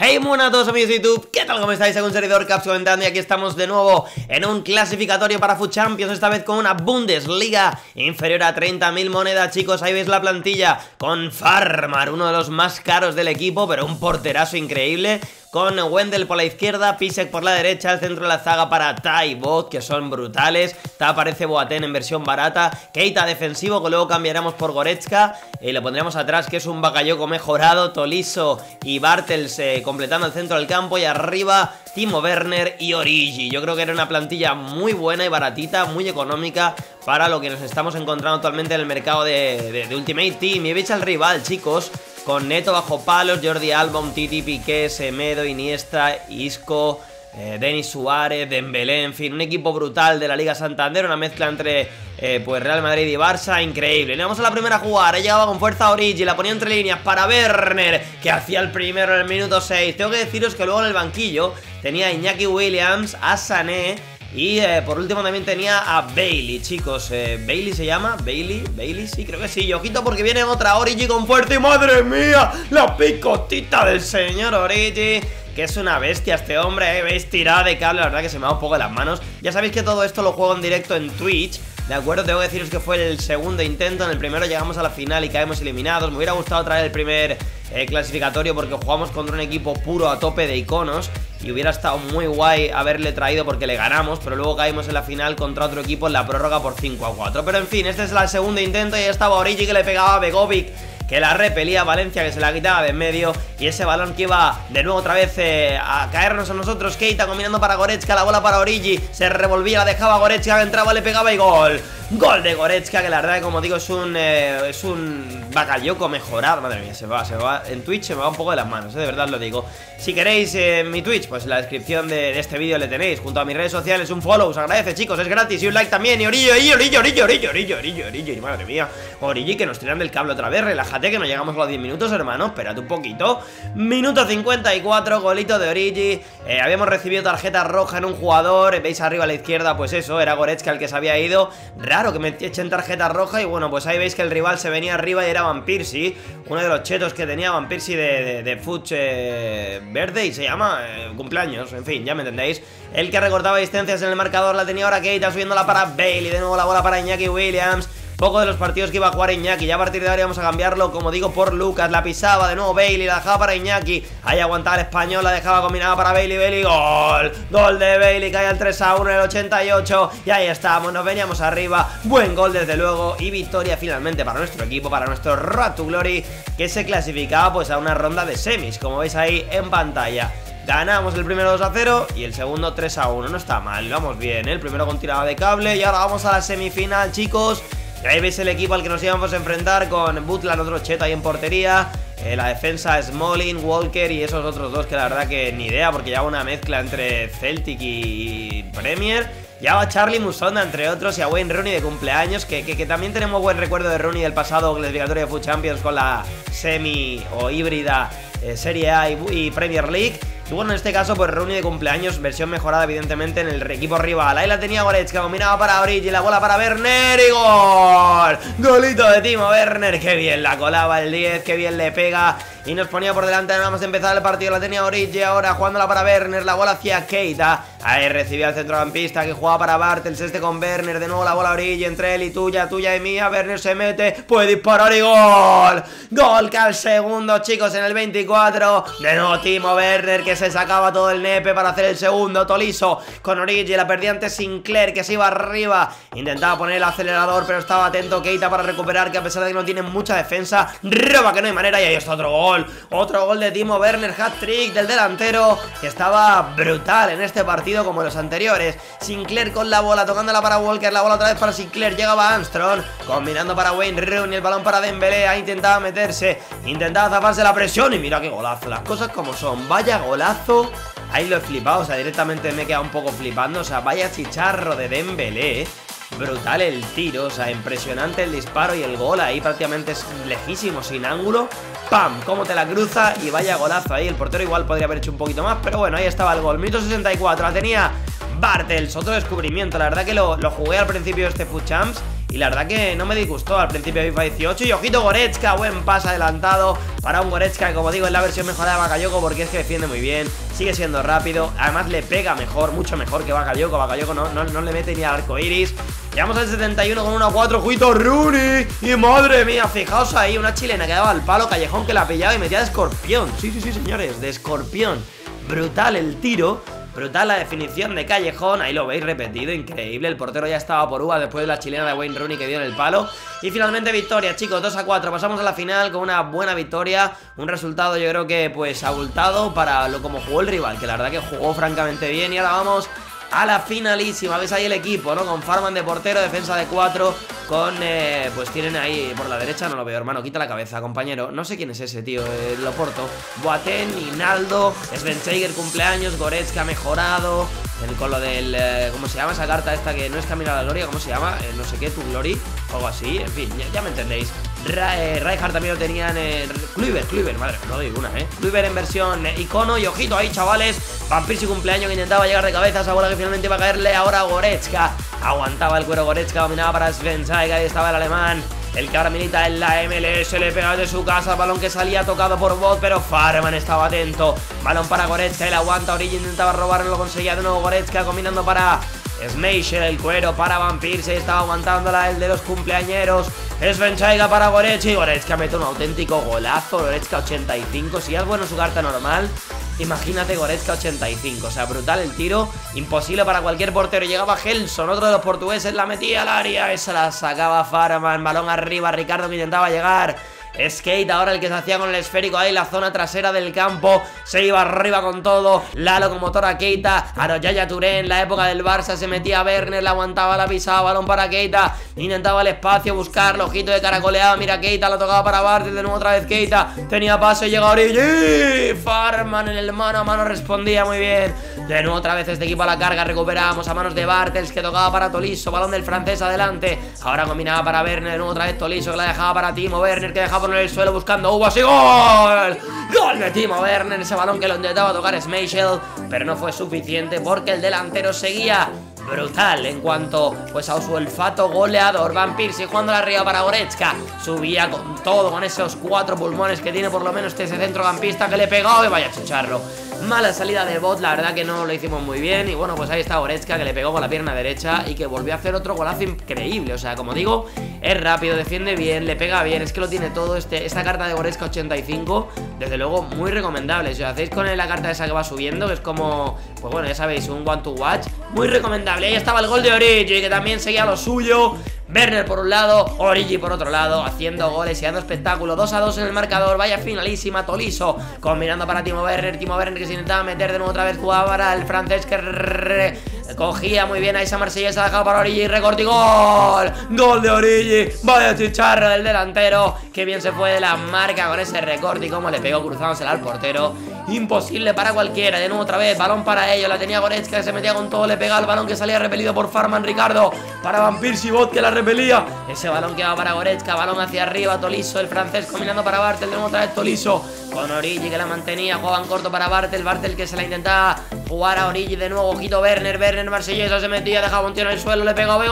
Hey, buenas a todos amigos de YouTube, ¿qué tal? ¿Cómo estáis? Soy un servidor Caps comentando y aquí estamos de nuevo en un clasificatorio para FUT Champions, esta vez con una Bundesliga inferior a 30.000 monedas, chicos. Ahí veis la plantilla con Farmar, uno de los más caros del equipo, pero un porterazo increíble, con Wendell por la izquierda, Pisek por la derecha, el centro de la zaga para Taibot, que son brutales. Aparece Boateng en versión barata, Keita defensivo, que luego cambiaremos por Goretzka, y le pondremos atrás, que es un Bakayoko mejorado, Tolisso y Bartels completando el centro del campo, y arriba Timo Werner y Origi. Yo creo que era una plantilla muy buena y baratita, muy económica para lo que nos estamos encontrando actualmente en el mercado de Ultimate Team. Y veis al rival, chicos, con Neto bajo palos, Jordi Alba, Umtiti, Piqué, Semedo, Iniesta, Isco, Denis Suárez, Dembélé, en fin, un equipo brutal de la Liga Santander, una mezcla entre pues Real Madrid y Barça, increíble. Le vamos a la primera a jugar, llegaba con fuerza Origi, la ponía entre líneas para Werner, que hacía el primero en el minuto 6. Tengo que deciros que luego en el banquillo tenía a Iñaki Williams, a Sané y por último también tenía a Bailey, chicos. ¿Bailey se llama? ¿Bailey? Sí, creo que sí. Y ojito porque viene otra Origi con fuerza y ¡madre mía! La picotita del señor Origi, que es una bestia este hombre, ¿veis? Tirada de cable, la verdad que se me va un poco de las manos. Ya sabéis que todo esto lo juego en directo en Twitch, ¿de acuerdo? Tengo que deciros que fue el segundo intento. En el primero llegamos a la final y caemos eliminados. Me hubiera gustado traer el primer clasificatorio porque jugamos contra un equipo puro a tope de iconos y hubiera estado muy guay haberle traído porque le ganamos, pero luego caímos en la final contra otro equipo en la prórroga por 5-4. Pero en fin, este es el segundo intento y ya estaba Origi, que le pegaba a Begovic, que la repelía, Valencia, que se la quitaba de en medio, y ese balón que iba de nuevo otra vez a caernos a nosotros. Keita combinando para Goretzka, la bola para Origi, se revolvía, la dejaba Goretzka, entraba, le pegaba y gol. Gol de Goretzka, que la verdad que, como digo, es un Bakayoko mejorado. Madre mía, se va en Twitch, se me va un poco de las manos, de verdad lo digo. Si queréis mi Twitch, pues en la descripción de este vídeo le tenéis, junto a mis redes sociales, un follow, os agradece, chicos, es gratis, y un like también. Y Origi, madre mía, Origi, que nos tiran del cable otra vez. Relájate, que no llegamos a los 10 minutos, hermano, espérate un poquito. Minuto 54, golito de Origi. Habíamos recibido tarjeta roja en un jugador, veis arriba a la izquierda, pues eso, era Goretzka el que se había ido. Raro que me echen tarjeta roja. Y bueno, pues ahí veis que el rival se venía arriba y era Van Persie, uno de los chetos que tenía Van Persie de FUT verde, y se llama cumpleaños, en fin, ya me entendéis. El que recortaba distancias en el marcador la tenía ahora Keita, subiéndola para Bailey, de nuevo la bola para Iñaki Williams. Poco de los partidos que iba a jugar Iñaki, ya a partir de ahora vamos a cambiarlo, como digo, por Lucas. La pisaba de nuevo Bailey, la dejaba para Iñaki, ahí aguantaba el español, la dejaba combinada para Bailey, gol. Gol de Bailey, cae al 3-1 en el 88, y ahí estamos, nos veníamos arriba. Buen gol desde luego, y victoria finalmente para nuestro equipo, para nuestro Road to Glory, que se clasificaba pues a una ronda de semis, como veis ahí en pantalla. Ganamos el primero 2-0 y el segundo 3-1, no está mal, vamos bien, ¿eh? El primero con tirada de cable, y ahora vamos a la semifinal, chicos. Y ahí veis el equipo al que nos íbamos a enfrentar, con Butland, otro cheto ahí en portería, la defensa Smalling, Walker y esos otros dos que la verdad que ni idea, porque ya una mezcla entre Celtic y Premier. Ya va Charlie Musonda, entre otros, y a Wayne Rooney de cumpleaños, que también tenemos buen recuerdo de Rooney del pasado clasificatorio de FUT Champions con la semi o híbrida Serie A y Premier League. Y bueno, en este caso, pues Rooney de cumpleaños, versión mejorada evidentemente en el equipo rival. Ahí la tenía Goretzka, combinaba para Origi, la bola para Werner y gol. Golito de Timo Werner, qué bien la colaba el 10, qué bien le pega y nos ponía por delante. Nada más empezar el partido, la tenía Origi, ahora jugándola para Werner, la bola hacia Keita. Ahí recibía el centrocampista que jugaba para Bartels, con Werner, de nuevo la bola Origi, entre él y tuya y mía. Werner se mete, puede disparar y gol. Gol que al segundo, chicos, en el 24. De nuevo Timo Werner, que se sacaba todo el nepe para hacer el segundo. Tolisso con Origi, la perdía ante Sinclair, que se iba arriba, intentaba poner el acelerador, pero estaba atento Keita para recuperar, que a pesar de que no tiene mucha defensa, roba que no hay manera. Y ahí está otro gol de Timo Werner, hat-trick del delantero, que estaba brutal en este partido como los anteriores. Sinclair con la bola, tocándola para Walker, la bola otra vez para Sinclair, llegaba Armstrong, combinando para Wayne Rooney, el balón para Dembélé, ahí intentaba meterse, intentaba zafarse la presión, y mira qué golazo, las cosas como son, vaya golazo. Ahí lo he flipado, o sea, directamente me he quedado un poco flipando, o sea, vaya chicharro de Dembélé. Brutal el tiro, o sea, impresionante el disparo y el gol ahí prácticamente es lejísimo, sin ángulo. ¡Pam! Cómo te la cruza y vaya golazo ahí. El portero igual podría haber hecho un poquito más, pero bueno, ahí estaba el gol. Minuto 64, la tenía Bartels, otro descubrimiento. La verdad que lo jugué al principio de este FUT Champs y la verdad que no me disgustó al principio de FIFA 18. Y ojito Goretzka, buen pase adelantado para un Goretzka que, como digo, es la versión mejorada de Bakayoko, porque es que defiende muy bien, sigue siendo rápido, además le pega mejor, mucho mejor que Bakayoko. Bakayoko no le mete ni al arco iris. Llegamos al 71 con 1-4, ojito Rooney. Y madre mía, fijaos ahí, una chilena que daba al palo, Callejón que la pillaba y metía de escorpión. Sí, señores, de escorpión. Brutal el tiro, brutal la definición de Callejón. Ahí lo veis repetido, increíble. El portero ya estaba por uvas después de la chilena de Wayne Rooney que dio en el palo. Y finalmente victoria, chicos, 2-4. Pasamos a la final con una buena victoria. Un resultado yo creo que pues abultado para lo como jugó el rival, que la verdad que jugó francamente bien. Y ahora vamos a la finalísima. Ves ahí el equipo, ¿no? Con Farman de portero, defensa de 4. Con, pues tienen ahí por la derecha, no lo veo, hermano, quita la cabeza, compañero. No sé quién es ese, tío, Loporto. Boateng, Hinaldo, Schweinsteiger cumpleaños, Goretzka mejorado. Con lo del, ¿cómo se llama esa carta esta que no es Camino a la Gloria? ¿Cómo se llama? No sé qué, tu Glory, o algo así, en fin, ya me entendéis. Rijkaard también lo tenían, Kluivert, madre, no doy una, Kluivert en versión icono. Y ojito ahí, chavales, Van Persie cumpleaños que intentaba llegar de cabeza, esa bola que finalmente iba a caerle ahora a Goretzka. Aguantaba el cuero Goretzka, dominaba para Schweinsteiger, ahí estaba el alemán, el que ahora milita en la MLS, le pega de su casa, balón que salía tocado por Bot, pero Farman estaba atento. Balón para Goretzka, él aguanta, Origi intentaba robar, no lo conseguía de nuevo Goretzka, combinando para Schmeichel, el cuero para Van Persie, estaba aguantándola el de los cumpleañeros. Schweinsteiger para Goretzka y Goretzka mete un auténtico golazo. Goretzka 85, si es bueno su carta normal, imagínate Goretzka 85, o sea, brutal el tiro, imposible para cualquier portero. Llegaba Gelson, otro de los portugueses, la metía al área, esa la sacaba Farman, balón arriba, Ricardo que intentaba llegar. Skate ahora el que se hacía con el esférico ahí, la zona trasera del campo, se iba arriba con todo, la locomotora Keita, Yaya Touré en la época del Barça, se metía a Werner, la aguantaba, la pisaba, balón para Keita, intentaba el espacio, buscarlo, ojito de caracoleada, mira Keita, la tocaba para Bartel, de nuevo otra vez Keita, tenía pase, llega Origi, Farman en el mano a mano respondía muy bien, de nuevo otra vez este equipo a la carga, recuperamos a manos de Bartels que tocaba para Tolisso, balón del francés adelante, ahora combinaba para Werner, de nuevo otra vez Tolisso que la dejaba para Timo Werner que dejaba por el suelo buscando uvas y ¡gol! ¡Gol de Timo Werner! Ese balón que lo intentaba tocar Schmeichel, pero no fue suficiente porque el delantero seguía brutal en cuanto pues a su olfato goleador. Van Persie jugando arriba para Goretzka, subía con todo, con esos 4 pulmones que tiene por lo menos este centrocampista que le pegó y vaya chicharro. Mala salida de Bot, la verdad que no lo hicimos muy bien. Y bueno, pues ahí está Goretzka que le pegó con la pierna derecha y que volvió a hacer otro golazo increíble. O sea, como digo, es rápido, defiende bien, le pega bien, es que lo tiene todo. Esta carta de Goretzka 85, desde luego muy recomendable. Si os hacéis con la carta esa que va subiendo, que es como, pues bueno, ya sabéis, un one to watch, muy recomendable. Ahí estaba el gol de Origi, que también seguía lo suyo. Werner por un lado, Origi por otro lado, haciendo goles y dando espectáculo. 2-2 en el marcador, vaya finalísima. Tolisso combinando para Timo Werner que se intentaba meter de nuevo otra vez, jugaba para el francés que cogía muy bien a esa marsellesa, dejaba para Origi, recorte y gol. Gol de Origi, vaya chicharro del delantero, que bien se fue de la marca con ese recorte y cómo le pegó cruzándosela al portero. Imposible para cualquiera, de nuevo otra vez, balón para ellos, la tenía Goretzka que se metía con todo, le pegaba el balón que salía repelido por Farman, Ricardo, para Van Persie, Bot que la repelía, ese balón que va para Goretzka, balón hacia arriba, Tolisso, el francés combinando para Bartel, de nuevo otra vez Tolisso, con Origi que la mantenía, jugaban corto para Bartel que se la intentaba jugar a Origi de nuevo, ojito Werner marsellesa se metía, dejaba un tiro en el suelo, le pegó,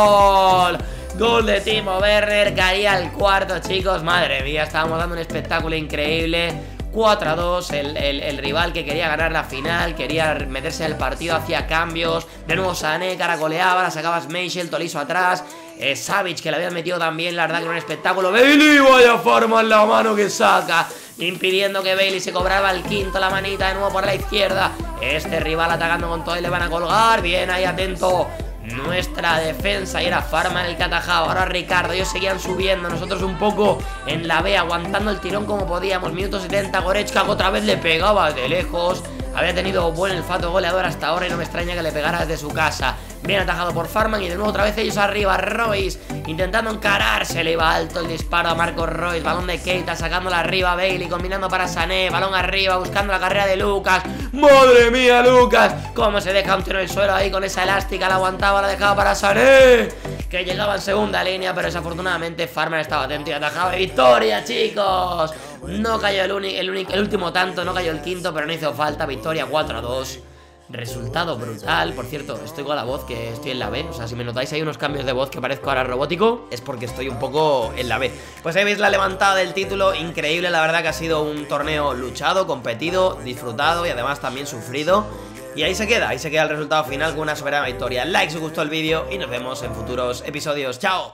gol. Gol de Timo Werner, caía el cuarto, chicos, madre mía, estábamos dando un espectáculo increíble. 4-2, el rival que quería ganar la final, quería meterse en el partido, hacía cambios, de nuevo Sané, caracoleaba, la sacaba Schmeichel, Tolisso atrás, Savic que le habían metido también, la verdad que era un espectáculo. Bailey, vaya forma en la mano que saca, impidiendo que Bailey se cobraba el quinto, la manita de nuevo por la izquierda, este rival atacando con todo y le van a colgar, bien ahí atento nuestra defensa y era Farman el que atajaba. Ahora Ricardo, ellos seguían subiendo, nosotros un poco en la B aguantando el tirón como podíamos. Minuto 70, Goretzka otra vez le pegaba de lejos, había tenido buen olfato goleador hasta ahora y no me extraña que le pegara desde su casa. Bien atajado por Farman y de nuevo otra vez ellos arriba. Royce intentando encararse, le iba alto el disparo a Marcos Royce, balón de Keita sacándola arriba, Bailey combinando para Sané, balón arriba buscando la carrera de Lucas. ¡Madre mía, Lucas! Cómo se deja un tiro en el suelo ahí con esa elástica, la aguantaba, la dejaba para Sané, que llegaba en segunda línea, pero desafortunadamente Farman estaba atento y atajaba. ¡Victoria, chicos! No cayó el último tanto, no cayó el quinto, pero no hizo falta. Victoria 4-2. Resultado brutal. Por cierto, estoy con la voz, que estoy en la B. O sea, si me notáis hay unos cambios de voz que parezco ahora robótico, es porque estoy un poco en la B. Pues ahí veis la levantada del título, increíble. La verdad que ha sido un torneo luchado, competido, disfrutado y además también sufrido. Y ahí se queda el resultado final con una soberana victoria. Like si os gustó el vídeo y nos vemos en futuros episodios. ¡Chao!